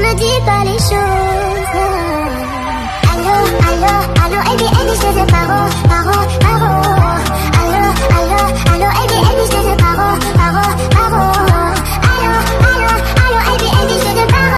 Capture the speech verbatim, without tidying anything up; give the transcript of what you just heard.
me dis pas les choses. Allô, allô, allô, et bien, et je te paro, paro, paro.